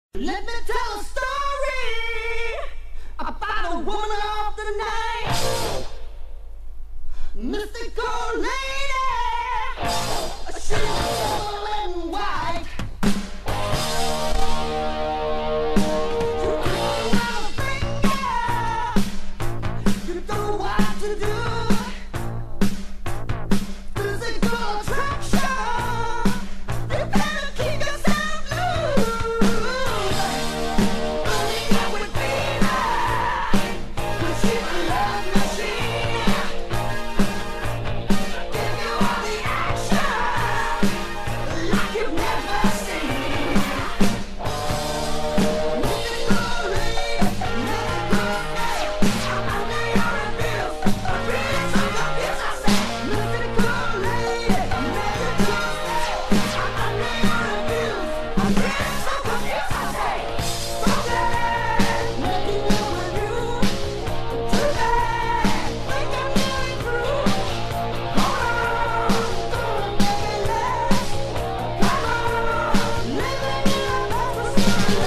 Let me tell a story about a woman of the night, mystical lady. She's all in white. You couldn't have a finger, you don't know what to do. Physical attraction, you better keep yourself loose. Running up with fever, when she's a love machine. Give you all the action, like you've never seen. Mystical lady, mystical lady, I'm under your abuse, abuse, so confused, I say. Mystical lady, mystical lady, I'm under your abuse, abuse, so confused, I say. So bad, making you with you, too bad, think I'm nearly through. Hold on, gonna make it last. Come on, living in a love story.